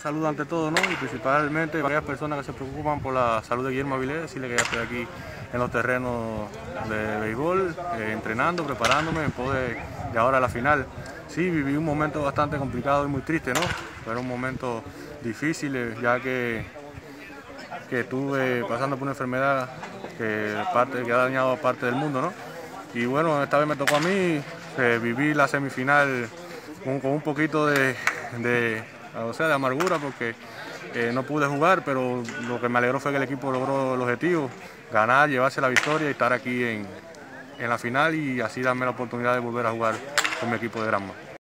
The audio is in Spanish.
salud ante todo, ¿no? Y principalmente varias personas que se preocupan por la salud de Guillermo Avilés, decirle que ya estoy aquí en los terrenos de béisbol, entrenando, preparándome en pos de ahora la final. Sí, viví un momento bastante complicado y muy triste, ¿no? Fueron momentos difíciles, ya que estuve pasando por una enfermedad que ha dañado a parte del mundo, ¿no? Y bueno, esta vez me tocó a mí, viví la semifinal con un poquito de amargura porque no pude jugar, pero lo que me alegró fue que el equipo logró el objetivo, ganar, llevarse la victoria y estar aquí en la final y así darme la oportunidad de volver a jugar con mi equipo de Granma.